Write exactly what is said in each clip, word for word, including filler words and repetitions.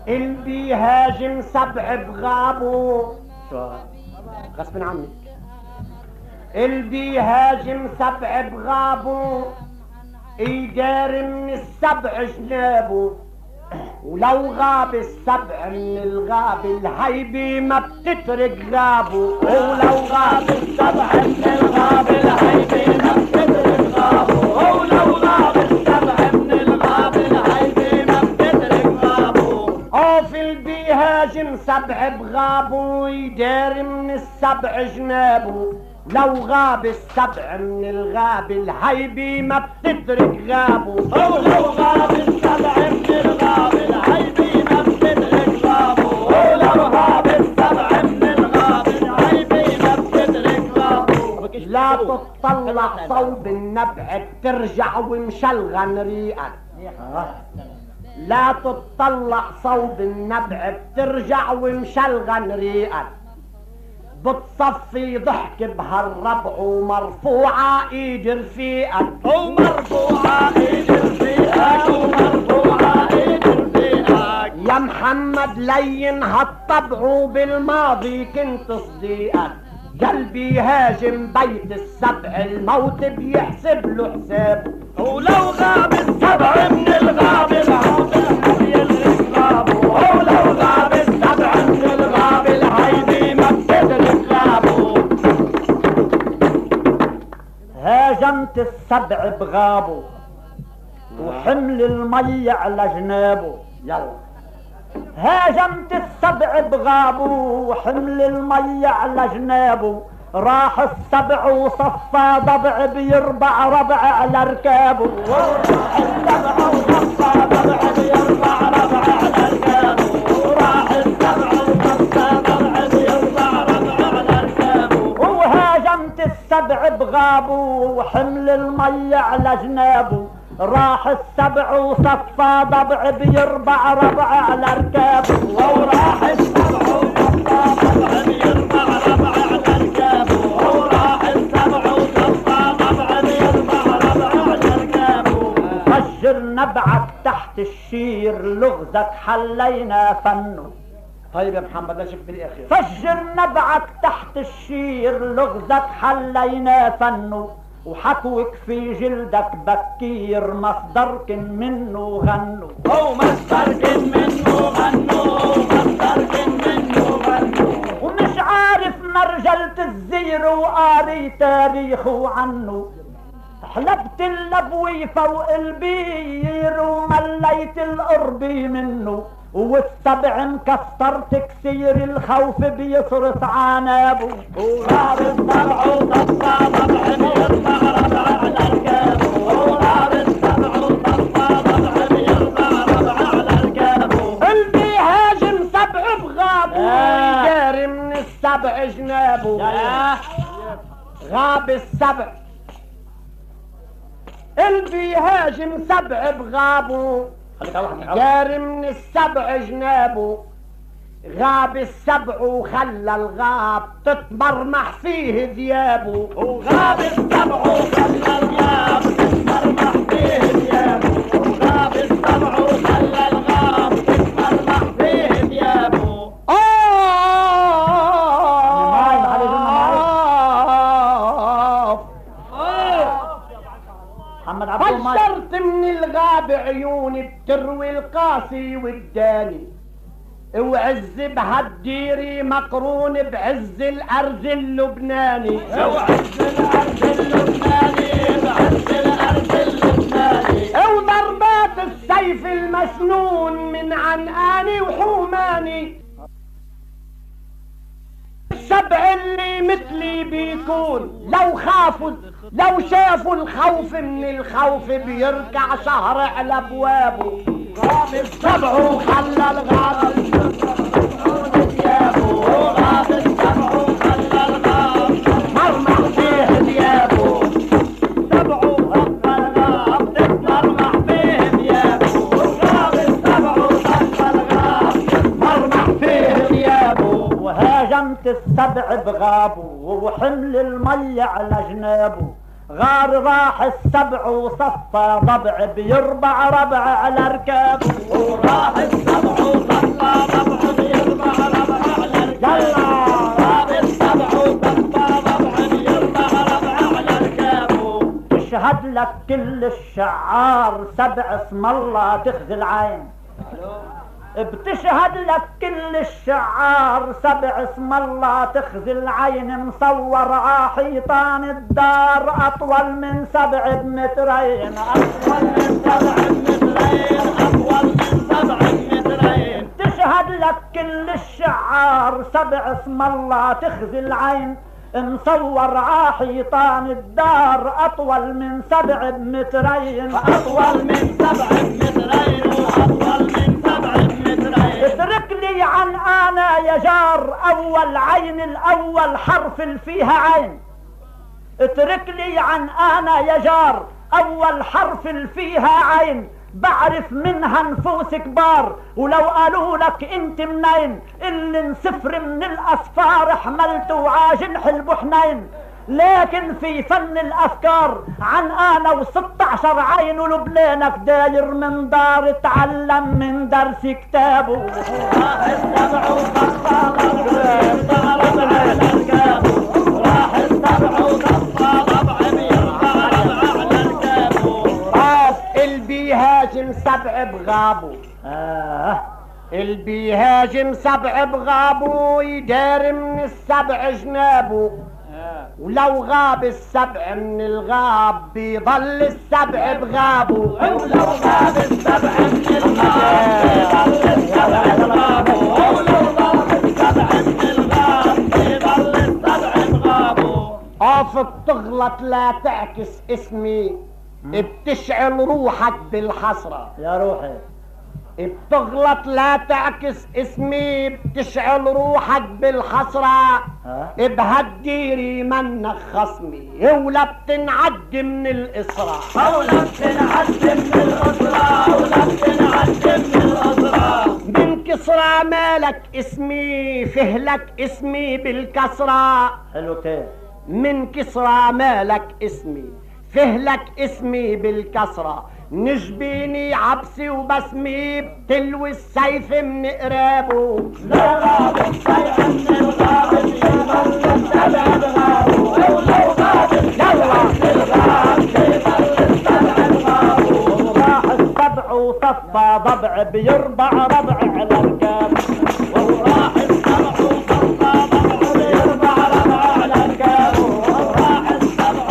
اللي بيهاجم سبع بغابه شو غصب عني، اللي بيهاجم سبع بغابه يدار من السبع جنابه، ولو غاب السبع من الغاب الهيبة ما بتترك غابه، ولو غاب السبع من الغاب الهيبة ما بتترك غابه، ولو غاب السبع من الغاب الهيبة ما بتترك غابه. اوف اللي بيهاجم سبع بغابه يدار من السبع جنابه، لو غاب السبع من الغاب الهيبة ما بتترك غابه، ولو غاب السبع من الغاب الهيبة ما بتترك غابه، ولو غاب السبع من الغاب الهيبة ما بتترك غابه. لا تطلع صوب النبع بترجع ومشلغن ريقك، لا تطلع صوب النبع بترجع ومشلغن ريقك، بتصفي ضحك بهالربع ومرفوعة ايد رفيقك، ومرفوعة ايد رفيقك، ومرفوعة ايد رفيقك. يا محمد لين هالطبع بالماضي كنت صديقك، قلبي هاجم بيت السبع الموت بيحسب له حسابه، ولو غاب السبع من الغاب العود يلغي غابه، ولو غاب السبع من الغاب الهيبة ما بتدرك غابه. هاجمت السبع بغابه وحمل المي على جنابه، يلا هاجمت السبع بغابه وحمل المي على جنابه، راح السبع وصفى ضبع بيربع ربع على ركابه، وراح السبع وصفى ضبع بيربع ربع على ركابه، وراح السبع وصفى ضبع بيربع ربع على ركابه. وهاجمت السبع بغابه وحمل المي على جنابه، راح السبع وصفى ضبع بيربع ربع على ركابه، وراح السبع وصفى ضبع بيربع ربع على ركابه، وراح السبع وصفى ضبع بيربع ربع على ركابه. فجر نبعك تحت الشير لغزك حلينا فنه. طيب يا محمد لا شك بالاخير. فجر نبعك تحت الشير لغزك حلينا فنه، وحكوك في جلدك بكير مصدرك منه غنوا، او مصدرك منه غنوا، مصدرك منه غنوا. ومش عارف مرجلة الزير وقاري تاريخه عنه، حلبت اللبوي فوق البير ومليت القربي منه، والسبع مكسرت كسير الخوف بيصرف عنابه، وغاب السبع وصفى ضبع بيربع ربع على ركابه، وغاب السبع وصفى ضبع بيربع ربع على ركابه. اللي بيهاجم سبع بغابه يداري من السبع جنابه، غاب السبع. اللي بيهاجم سبع بغابه جاري من السبع جنابه، غاب السبع وخلى الغاب تتمرمح فيه ثيابه، وغاب السبع وخلى الغاب تتمرمح فيه ثيابه، وغاب السبع وخلى الغاب تتمرمح فيه ثيابه. فجرت من الغاب عيوني بتروي القاسي والداني، وعز بهالديري مقرون بعز الارز اللبناني، وعز الارز اللبناني بعز الارز اللبناني، وضربات السيف المسنون من عنقاني وحوماني. السبع اللي مثلي بيكون لو خافوا لو شافوا الخوف من الخوف بيركع شهر على ابوابه، غاب السبع وخلى الغاب ثيابه، وغاب السبع وخلى الغاب مرمح فيه ثيابه، السبع وخلى الغاب تتمرمح فيه ثيابه، وغاب السبع وخلى الغاب مرمح فيه ثيابه. وهاجمت السبع بغابه وحمل المي على جنابه، غار راح السبع وصفى ضبع بيربع ربع على ركابه، وراح السبع وصفى لك كل الشعار سبع اسم الله تخزي العين. بتشهد لك كل الشعار سبع اسم الله تخزي العين. مصور عحيطان الدار اطول من سبع بمترين. اطول من سبع بمترين. اطول من سبع بمترين. تشهد لك كل الشعار سبع اسم الله تخزي العين. مصور عحيطان الدار اطول من سبع بمترين. اطول من سبع بمترين. واطول من سبع بمترين. اترك لي عن انا يا جار اول عين الاول حرف اللي فيها عين. اترك لي عن انا يا جار اول حرف اللي فيها عين. بعرف منها نفوس كبار ولو قالوا لك انت منين اللي انسفر من الاسفار حملته عاجنح البحنين. لكن في فن الافكار عن انا وستة عشر عين ولبنانك داير من دار اتعلم من درس كتابه. راح استمعوا صفا ضبع على ركابه. راح استمعوا صفا ضبع على ركابه. راس البيهاجم سبع بغابه. آه. البيهاجم سبع بغابه يدار من السبع جنابه. ولو غاب السبع من الغاب بيضل السبع بغابه. ولو غاب السبع من الغاب بيضل السبع بغابه. ولو غاب السبع من الغاب بيضل السبع بغابه. قف بتغلط لا تعكس اسمي بتشعل روحك بالحسرة. يا روحي بتغلط لا تعكس اسمي بتشعل روحك بالحسرة. بهالديري منك خصمي ولا بتنعد من الاسرة. ولا بتنعد من الاسرة. ولا بتنعد من الاسرة. من كسرى مالك اسمي فهلك اسمي بالكسرة. حلو كيف. من كسرى مالك اسمي فهلك اسمي بالكسرة. نجبيني عبسي وبسمي بتلوي السيف من قرابه. لا غاب السيف من الغاب يضل السبع بغابه. ولو غاب السبع من الغاب يضل السبع بغابه. راح السبع وصفى ضبع بيربع ربع على ركابه. وراح السبع وصفى ضبع بيربع ربع على ركابه. وراح السبع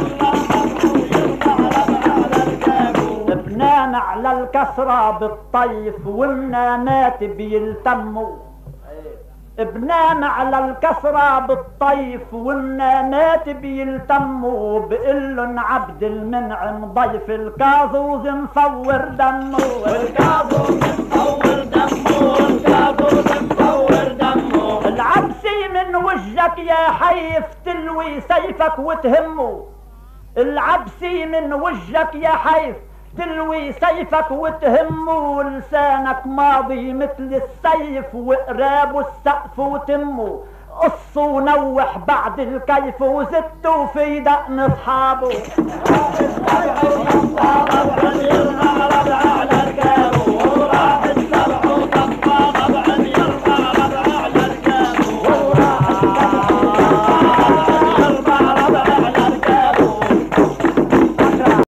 بنام على الكسرة بالطيف والنامات بيلتموا. بنام على الكسرة بالطيف والنامات بيلتموا. بقلن عبد المنعم ضيف الكازوز مصور دمه. والكازوز مصور دمه. والكازوز مصور دمه. العبسي من وجهك يا حيف تلوي سيفك وتهمه. العبسي من وجهك يا حيف تلوي سيفك وتهمه. لسانك ماضي مثل السيف وقرابه السقف وتمه. قص ونوح بعد الكيف وزدته في دقن اصحابه.